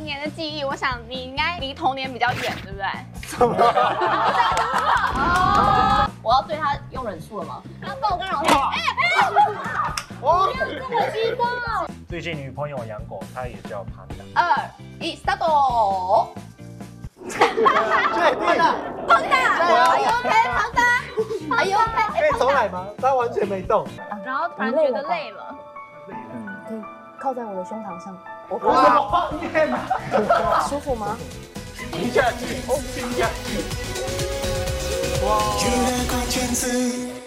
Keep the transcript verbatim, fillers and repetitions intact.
年的记忆，我想你应该离童年比较远，对不对？ 什么？ 我要对他用忍术了吗？ 然后跟我跟老师，哎哎， 哦， 这么激动！ 最近女朋友养狗，它也叫潘达。 二一 start。 确定？ 胖大，哎呦 OK， 胖大，哎呦 OK， 可以重来吗？他完全没动。 然后突然觉得累了。 可以靠在我的胸膛上，我哇，天哪！ 舒服吗？ 停下去，停下去。哇！ 有了关键字。